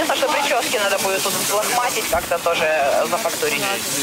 Понятно, что прически надо будет тут взлохматить, как-то тоже зафактурить.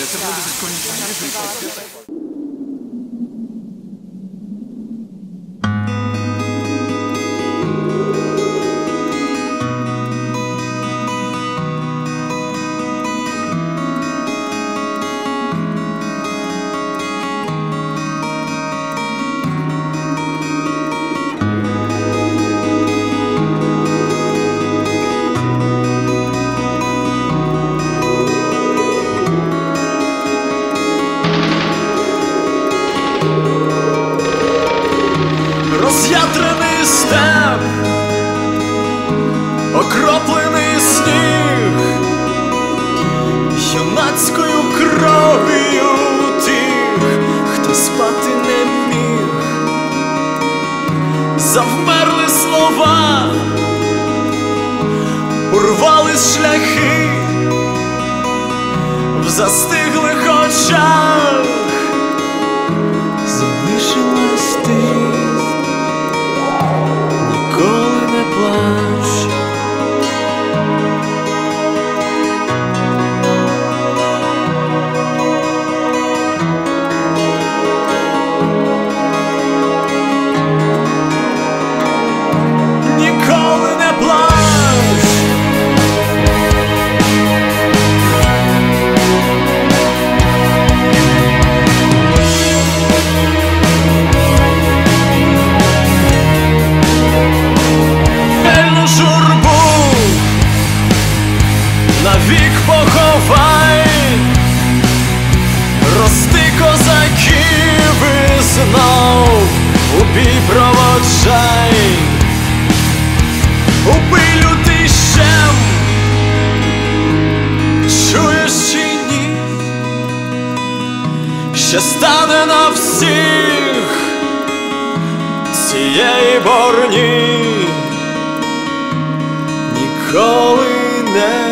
Роз'ятрений степ, окроплений сніг, юнацькою кров'ю тих, хто спати не міг. Завмерли слова, урвались шляхи в застиглих очах, залишилась ти. Ніколи не плач. Ніколи не плач. Журбу навік поховай, рости козаків і знов у бій проводжай. Убий лютий щем, чуєш чи ні, що стане на всіх цієї борні. Ніколи не